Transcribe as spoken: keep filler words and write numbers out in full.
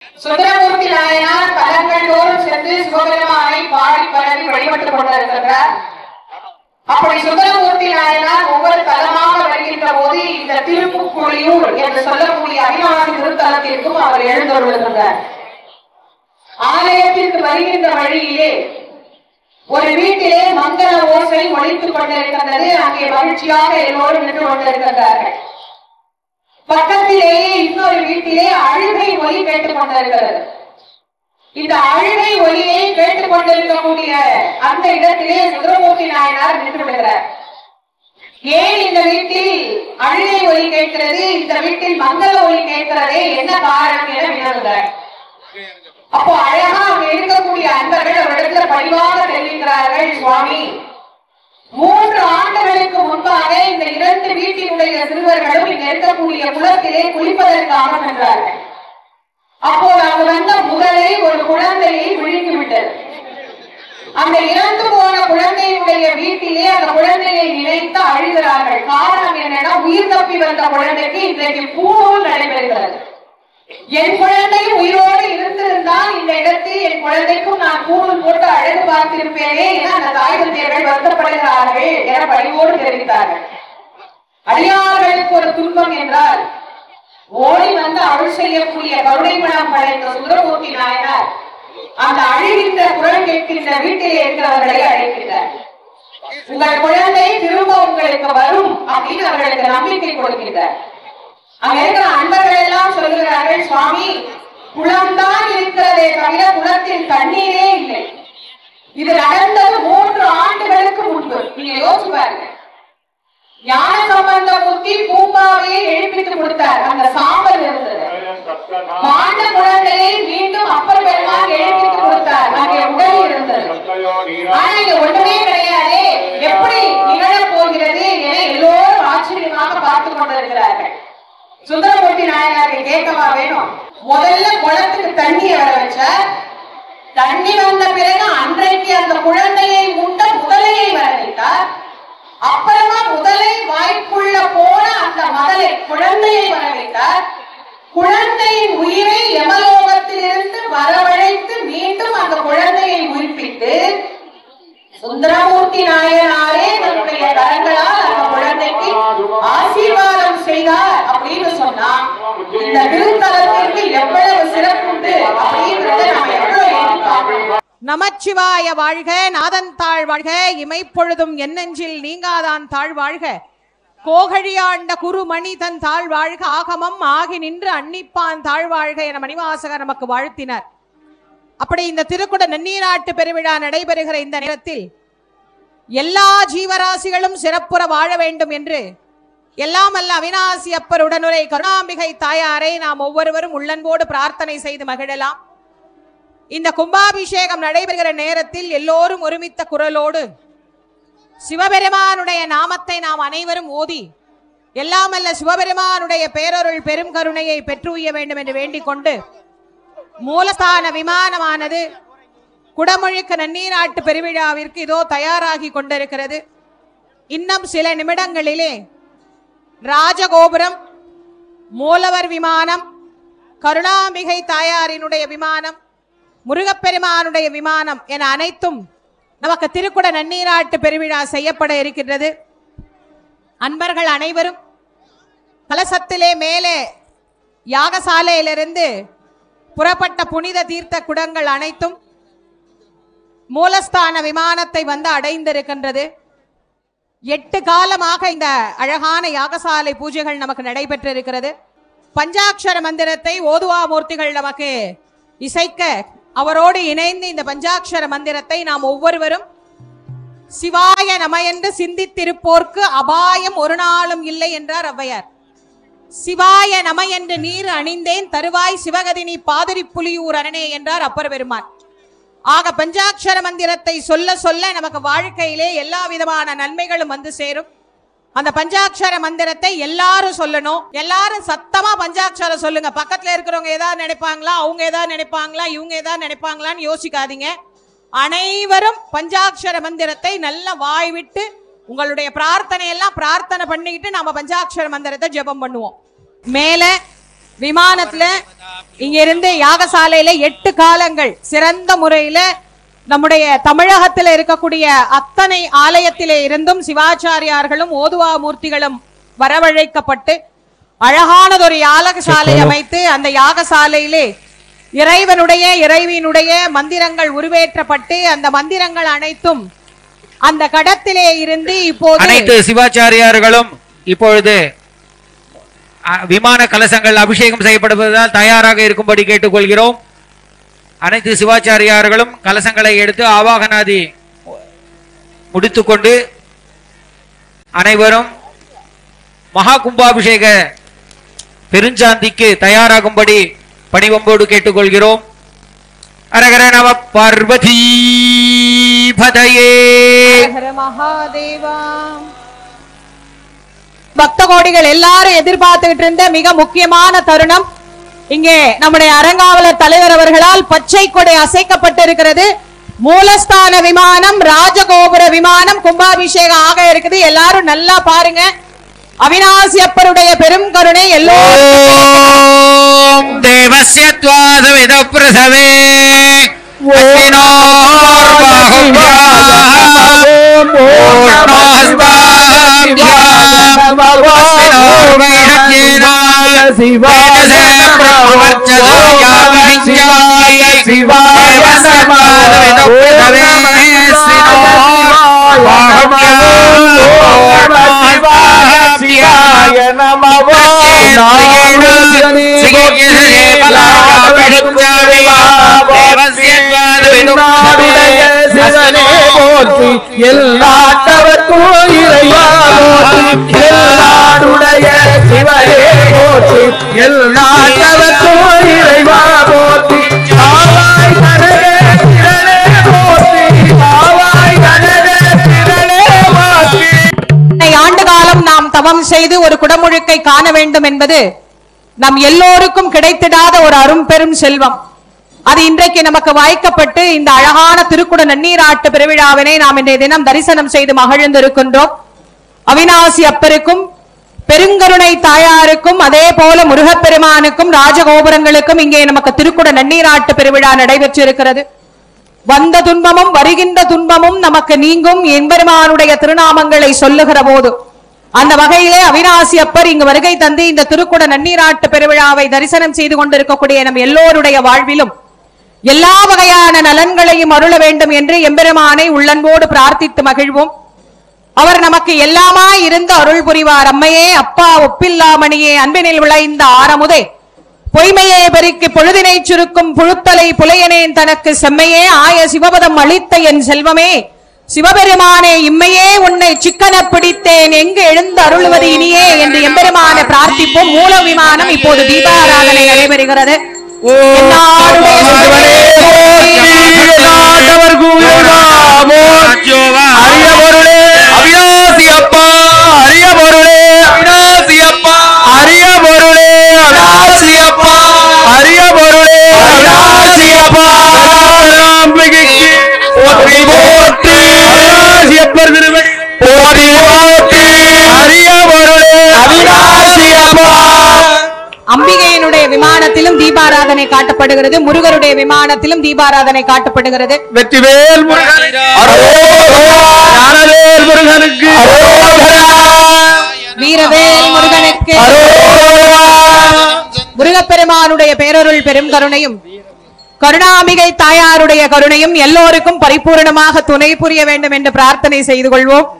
சுந்தரமூர்த்தி நாயனார் தலங்கள் தோறும் சென்று சிவபெருமானை பாடி பரவி வழிபட்டுக் கொண்டிருக்கிறார். அப்படி சுந்தரமூர்த்தி நாயனார் ஒவ்வொரு தலமாக வருகின்ற போது இந்த திருப்புக்குழியூர் என்று சொல்லக்கூடிய அவிநாசி திருத்தலத்திற்கும் அவர் எழுந்தருளுகின்றார். ஆலயத்திற்கு வருகின்ற வழியிலே ஒரு வீட்டிலே மங்கள ஓசை ஒலித்துக் கொண்டிருக்கின்றது. அங்கே மகிழ்ச்சியாக எல்லோரும் நின்று கொண்டிருக்கின்றார்கள். பக்கத்திலேயே இன்னொரு வீட்டிலே அழுகை ஒலி கேட்டுக் கொண்டிருக்கிறது. இந்த அழுகை ஒலியை கேட்டுக் கொண்டிருக்கக்கூடிய அந்த இடத்திலே சுந்தரமூர்த்தி நாயனார் நின்று விடுகிறார். ஏன் இந்த வீட்டில் அழுகை ஒலி கேட்கிறது, இந்த வீட்டில் மங்கள ஒலி கேட்கிறதே, என்ன காரணம் என வினவுகிறார். அப்போ அழகா அங்க இருக்கக்கூடிய அன்பர்கள் அவரிடத்துல பணிவாக தெரிவிக்கிறார்கள், சுவாமி, மூன்று ஆண்டுகளுக்கு முன்பாக இந்த இரண்டு வீட்டினுடைய சிறுவர்களும் இங்க இருக்கக்கூடிய குளத்திலே குளிப்பதற்காக சென்றார்கள். அப்போது அங்கு வந்த முதலை ஒரு குழந்தையை விழுங்கி விட்டது. அந்த இறந்து போன குழந்தையினுடைய வீட்டிலே அந்த குழந்தையை நினைத்து அழுகிறார்கள். காரணம் என்னன்னா, உயிர் தப்பி வந்த குழந்தைக்கு இன்றைக்கு பூணூல் நடைபெறுகிறது. என் குழந்தை உயிரோடு இருந்திருந்தால் இந்த இடத்தில் என் குழந்தைக்கும் நான் பூணூல் போட்டு அழகு பார்த்திருப்பேனே என அந்த தாய் தந்தையர்கள் வருத்தப்படுகிறார்கள் என பணிவோடு தெரிவித்தார்கள். அடியார்களுக்கு ஒரு துன்பம் என்றால் ஓடி வந்து அருள் செய்யக்கூடிய கருணை மனம் படைத்த சுந்தரமூர்த்தி நாயனார் அந்த அழுகின்ற குரல் கேட்கின்ற வீட்டிலே இருக்கிறவர்களை அழைக்கின்றார். உங்கள் குழந்தை திரும்ப உங்களுக்கு வரும் அப்படின்னு அவர்களுக்கு நம்பிக்கை கொடுக்கின்றார். அங்க இருக்கிற அன்பர்கள் எல்லாம் சொல்லுகிறார்கள், சுவாமி, குளம்தான் இருக்கிறதே தவிர குளத்தில் தண்ணீரே இல்லை. இது நடந்தது மூன்று ஆண்டுகளுக்கு முன்பு. நீங்க யோசிச்சு பாருங்க. ஞான சம்பந்தமூர்த்தி பூம்பாவையை எழுப்பித்து கொடுத்தார். அந்த சாம்பல் இருந்தது. மாண்ட குழந்தையை மீண்டும் அப்பர் பெருமாள் எழுப்பித்து கொடுத்தார். அங்கே உடல் இருந்தது. ஆனா இங்க ஒன்றுமே கிடையாது. எப்படி நிகழப் போகிறது என எல்லோரும் ஆச்சரியமாக பார்த்து கொண்டிருக்கிறார்கள். சுந்தரமூர்த்தி நாயனாருக்கு கேட்கவா வேணும்? முதல்ல குளத்துக்கு தண்ணி வர வச்ச, தண்ணி வந்த பிறகு அன்றைக்கு அந்த குழந்தையை உண்ட முதலையை வர வைத்தார். அப்புறமா முதலை வாய்ப்புள்ள போன அந்த மதலை குழந்தையை வர வைத்தார். குழந்தையின் உயிரை யமலோகத்தில் இருந்து வரவழைத்து மீண்டும் அந்த குழந்தையை உயிர்ப்பித்து சுந்தரமூர்த்தி நாயனாரே தன்னுடைய கரங்களால் அந்த குழந்தைக்கு ஆசீர்வாதம் செய்தார் அப்படின்னு சொன்னா இந்த திருத்தலத்திற்கு எவ்வளவு சிறப்புண்டு அப்படின்றத நம்ம எவ்வளவு எதிர்பார்க்கிறோம். நமச்சிவாய வாழ்க, நாதன் தாழ் வாழ்க, இமைப்பொழுதும் என்னெஞ்சில் நீங்காதான் தாழ் வாழ்க, கோகழியாண்ட குருமணி தன் தாழ் வாழ்க, ஆகமம் ஆகி நின்று அன்னிப்பான் தாழ் வாழ்க என மணிவாசகர் நமக்கு வாழ்த்தினார். அப்படி இந்த திருக்குட நன்னீராட்டு பெருவிழா நடைபெறுகிற இந்த நேரத்தில் எல்லா ஜீவராசிகளும் சிறப்புற வாழ வேண்டும் என்று எல்லாம் அல்ல அவிநாசி அப்பர் உடனுரை கருணாம்பிகை தாயாரை நாம் ஒவ்வொருவரும் உள்ளன்போடு பிரார்த்தனை செய்து மகிழலாம். இந்த கும்பாபிஷேகம் நடைபெறுகிற நேரத்தில் எல்லோரும் ஒருமித்த குரலோடு சிவபெருமானுடைய நாமத்தை நாம் அனைவரும் ஓதி எல்லாம் அல்ல சிவபெருமானுடைய பேரருள் பெரும் கருணையை பெற்றுய வேண்டும் என்று வேண்டிக் கொண்டு மூலஸ்தான விமானமானது குடமுழுக்கு நன்னீராட்டு பெருவிழாவிற்கு இதோ தயாராகி கொண்டிருக்கிறது. இன்னும் சில நிமிடங்களிலே ராஜகோபுரம், மூலவர் விமானம், கருணாம்பிகை தாயாரினுடைய விமானம், முருகப்பெருமானுடைய விமானம் என அனைத்தும் நமக்கு திருக்குட நன்னீராட்டு பெருவிழா செய்யப்பட இருக்கின்றது. அன்பர்கள் அனைவரும் கலசத்திலே மேலே யாகசாலையிலிருந்து புறப்பட்ட புனித தீர்த்த குடங்கள் அனைத்தும் மூலஸ்தான விமானத்தை வந்து அடைந்திருக்கின்றது. எட்டு காலமாக இந்த அழகான யாகசாலை பூஜைகள் நமக்கு நடைபெற்றிருக்கிறது. பஞ்சாட்சர மந்திரத்தை ஓதுவா மூர்த்திகள் நமக்கு இசைக்க அவரோடு இணைந்து இந்த பஞ்சாட்சர மந்திரத்தை நாம் ஒவ்வொருவரும் சிவாய நம என்று சிந்தித்திருப்போர்க்கு அபாயம் ஒரு நாளும் இல்லை என்றார் ஔவையார். சிவாய நம என்று நீர் அணிந்தேன் தருவாய் சிவகதினி பாதிரி புலியூர் அரணே என்றார் அப்பர் பெருமான். ஆக பஞ்சாட்சர மந்திரத்தை சொல்ல சொல்ல நமக்கு வாழ்க்கையிலே எல்லா விதமான நன்மைகளும் வந்து சேரும். அந்த பஞ்சாட்சர மந்திரத்தை எல்லாரும் சொல்லணும். எல்லாரும் சத்தமா பஞ்சாட்சரம் சொல்லுங்க. பக்கத்துல இருக்கிறவங்க ஏதாவது நினைப்பாங்களா, அவங்க ஏதாவது நினைப்பாங்களா, இவங்க ஏதாவது நினைப்பாங்களான்னு யோசிக்காதீங்க. அனைவரும் பஞ்சாட்சர மந்திரத்தை நல்ல வாய் விட்டு உங்களுடைய பிரார்த்தனை எல்லாம் பிரார்த்தனை பண்ணிக்கிட்டு நாம பஞ்சாட்சர மந்திரத்தை ஜெபம் பண்ணுவோம். மேல விமானத்துல இங்க இருந்து யாகசாலையில எட்டு காலங்கள் சிறந்த முறையில நம்முடைய தமிழகத்தில் இருக்கக்கூடிய அத்தனை ஆலயத்திலே இருந்தும் சிவாச்சாரியார்களும் ஓதுவா மூர்த்திகளும் வரவழைக்கப்பட்டு அழகானதொரு யாகசாலை அமைத்து அந்த யாகசாலையிலே இறைவனுடைய இறைவியினுடைய மந்திரங்கள் உருவேற்றப்பட்டு அந்த மந்திரங்கள் அனைத்தும் அந்த கடத்திலே இருந்து இப்போது அனைத்து சிவாச்சாரியார்களும் இப்பொழுது விமான கலசங்கள் அபிஷேகம் செய்யப்படுவதால் தயாராக இருக்கும்படி கேட்டுக்கொள்கிறோம். அனைத்து சிவாச்சாரியார்களும் கலசங்களை எடுத்து ஆவாகனாதி முடித்துக்கொண்டு அனைவரும் மகா கும்பாபிஷேக பெருஞ்சாந்திக்கு தயாராகும்படி பணிவம்போடு கேட்டுக்கொள்கிறோம். அரகர நம பார்வதி பதையே மகாதேவா. பக்த கோடிகள் எல்லாரும் எதிர்பார்த்துக்கிட்டு இருந்த மிக முக்கியமான தருணம் இங்கே நம்முடைய அரங்காவலர் தலைவர் அவர்களால் பச்சை கொடை அசைக்கப்பட்டிருக்கிறது. மூலஸ்தான விமானம் ராஜகோபுர விமானம் கும்பாபிஷேகம் ஆக இருக்குது. எல்லாரும் நல்லா பாருங்க. அவிநாசி அப்பருடைய பெரும் கருணை எல்லோரும் தேவஸ்ய த்வாதவித பிரசவே எல்லாட்டவர்க்கும் இறைவா போற்றி எல்லாருடைய சிவனே போற்றி எல்லாட்டவர்க்கும் இறைவா போற்றி ஆவாய் கனகே திரளே போற்றி ஆவாய் கனகே திரளே போற்றி. ஆண்டு காலம் நாம் தவம் செய்து ஒரு குடமுழுக்கை காண வேண்டும் என்பது நம் எல்லோருக்கும் கிடைத்திடாத ஒரு அரும் பெரும் செல்வம். அது இன்றைக்கு நமக்கு வாய்க்கப்பட்டு இந்த அழகான திருக்குட நன்னீராட்டு பெருவிழாவினை நாம் இன்றைய தினம் தரிசனம் செய்து மகிழ்ந்திருக்கின்றோம். அவிநாசி அப்பருக்கும் பெருங்கருணை தாயாருக்கும் அதே போல முருகப்பெருமானுக்கும் ராஜகோபுரங்களுக்கும் இங்கே நமக்கு திருக்குட நன்னீராட்டு பெருவிழா நடைபெற்றிருக்கிறது. வந்த துன்பமும் வருகின்ற துன்பமும் நமக்கு நீங்கும் எம்பெருமானுடைய திருநாமங்களை சொல்லுகிற போது அந்த வகையிலே அவிநாசி அப்பர் இங்கு வருகை தந்து இந்த திருக்குட நன்னீராட்டு பெருவிழாவை தரிசனம் செய்து கொண்டிருக்கக்கூடிய நம் எல்லோருடைய வாழ்விலும் எல்லா வகையான நலன்களையும் அருள வேண்டும் என்று எம்பெருமானை உள்ளன்போடு பிரார்த்தித்து மகிழ்வோம். அவர் நமக்கு எல்லாமா இருந்து அருள் புரிவார். அம்மையே அப்பா ஒப்பில்லாமணியே அன்பினில் விளைந்த ஆரமுதே பொய்மையே பெருக்கி பொழுதினை சுருக்கும் புழுத்தலை புலையனேன் தனக்கு செம்மையே ஆய சிவபதம் அளித்த என் செல்வமே சிவபெருமானே இம்மையே உன்னை சிக்கன பிடித்தேன் எங்கு எழுந்து அருள்வது இனியே என்று எம்பெருமானை பிரார்த்திப்போம். மூல விமானம் இப்போது தீபாராதனை நடைபெறுகிறது. அவிநாசி அப்பா அரிய பொருளே அவிநாசி அப்பா அரிய பொருளே அவிநாசி அப்பா அரிய பொருளே அவிநாசி அப்பா அம்பிகைக்கு போற்றி போற்றி அவிநாசி அப்பர் திருவடி போற்றி போற்றி அரிய பொருளே அவிநாசி அப்பா. அம்பிகையினுடைய விமானத்திலும் தீபாராதனை காட்டப்படுகிறது. முருகருடைய விமானத்திலும் தீபாராதனை காட்டப்படுகிறது. வெற்றிவேல் முருகனுக்கு வீரவேல் முருகனுக்கு முருகப்பெருமானுடைய பேரருள் பெரும் கருணையும் கருணாம்பிகை தாயாருடைய கருணையும் எல்லோருக்கும் பரிபூரணமாக துணை புரிய வேண்டும் என்று பிரார்த்தனை செய்து கொள்வோம்.